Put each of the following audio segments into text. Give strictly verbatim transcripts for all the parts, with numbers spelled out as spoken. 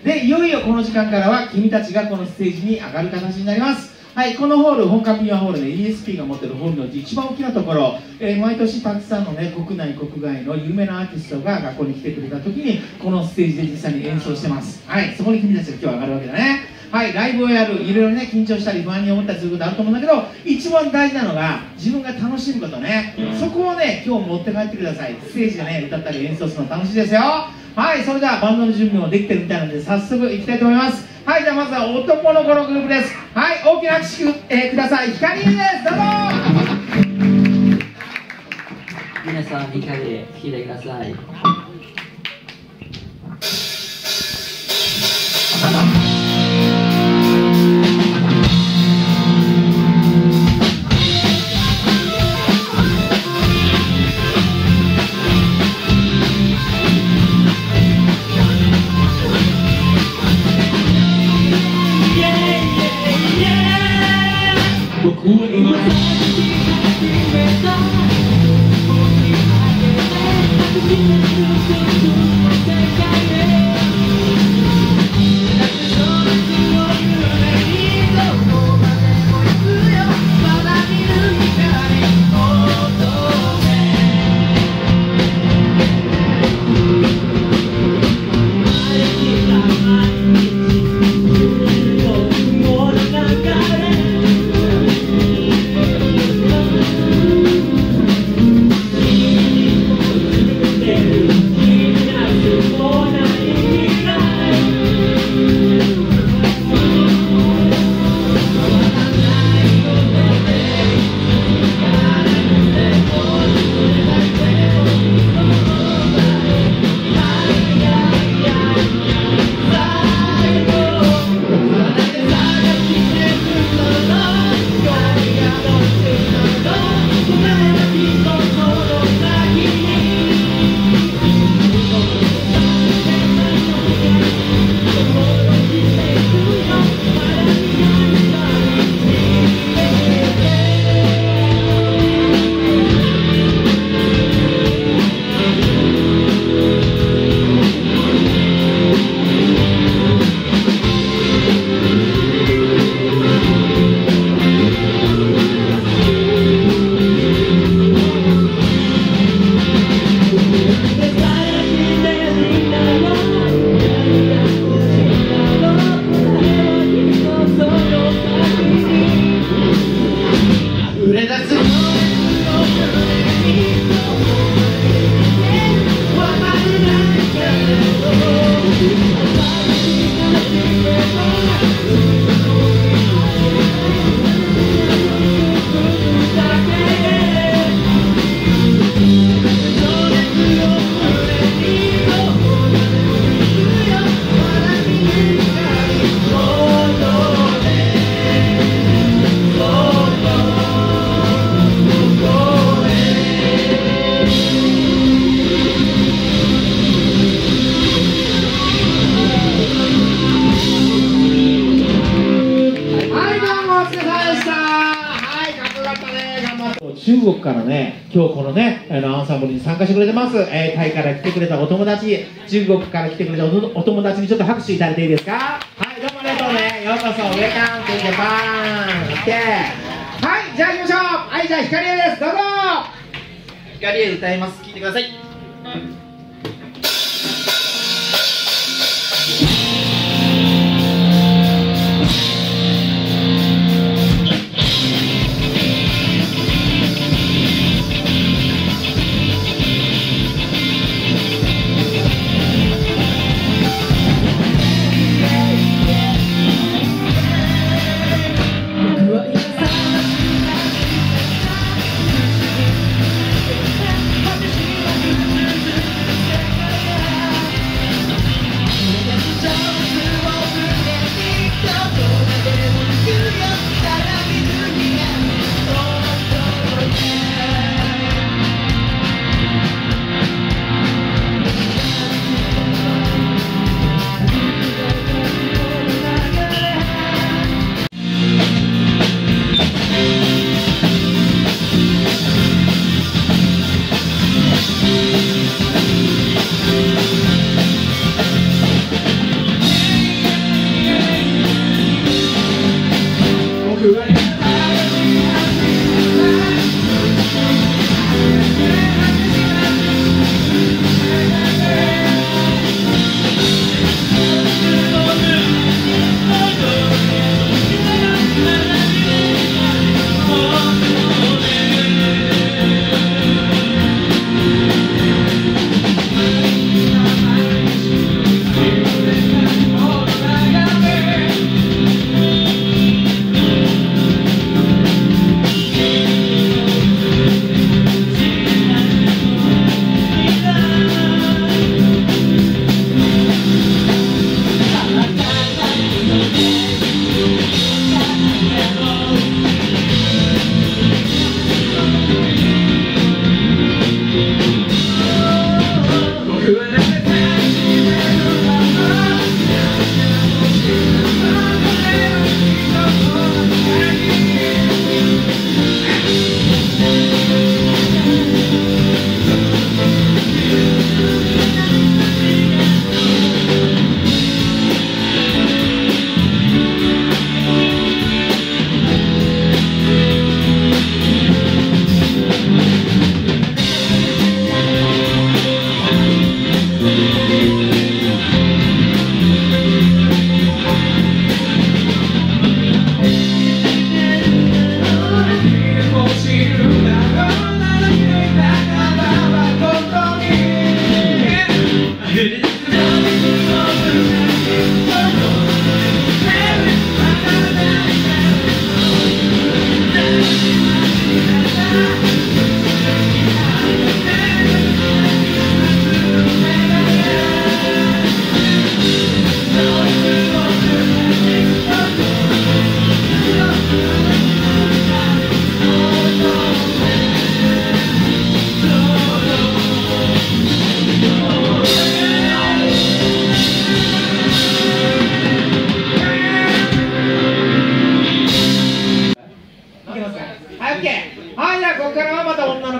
でいよいよこの時間からは君たちがこのステージに上がる形になります。はい、このホール、本館ピュアホールで イーエスピー が持っているホールのうち一番大きなところ、えー、毎年たくさんのね、国内国外の有名なアーティストが学校に来てくれた時にこのステージで実際に演奏してます。はい、そこに君たちが今日上がるわけだね。はい、ライブをやる、いろいろね、緊張したり不安に思ったりすることあると思うんだけど、一番大事なのが自分が楽しむことね。そこをね、今日持って帰ってください。ステージでね、歌ったり演奏するの楽しいですよ。はい、それではバンドの準備もできてるみたいなので早速いきたいと思います。はい、じゃあまずは男の子のグループです。はい、大きな拍手、えー、ください。ヒカリエです。どうぞ。 皆さん、ヒカリエ聴いてください。 中国からね、今日このね、あのアンサンブルに参加してくれてます。えー、タイから来てくれたお友達、中国から来てくれた お, お友達にちょっと拍手いただいていいですか。はい、どうもありがとうね。ようこそ、ウェルカムトゥジャパン。オッケー。はい、じゃあ行きましょう。はい、じゃあヒカリエです。どうぞ。ヒカリエ歌います。聞いてください。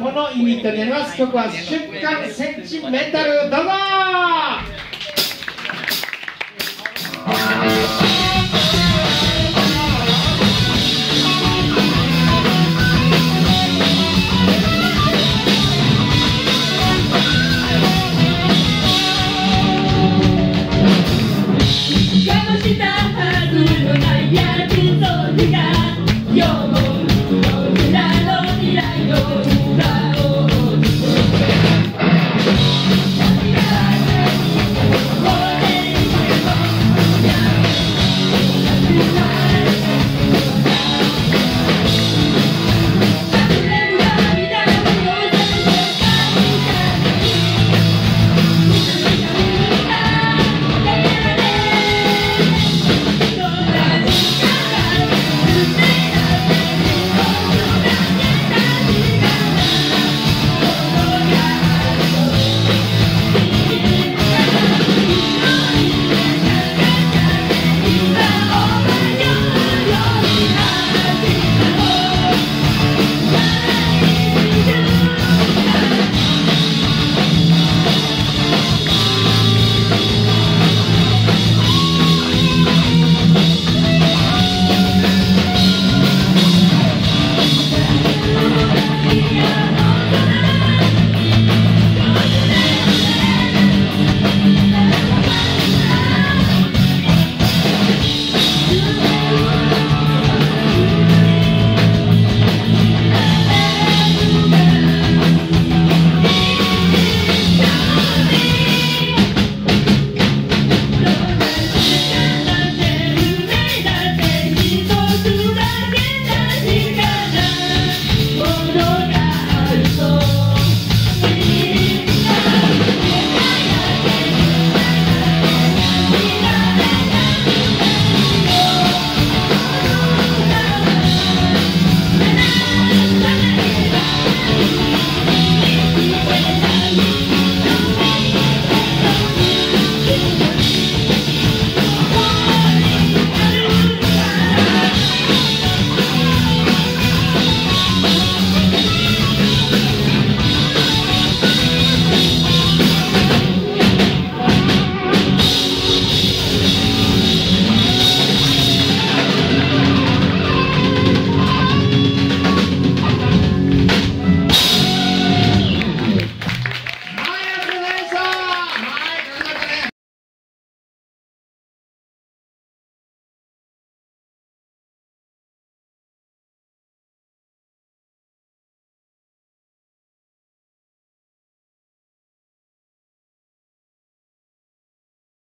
このユニットになります。曲は瞬間センチメンタル、どうぞ。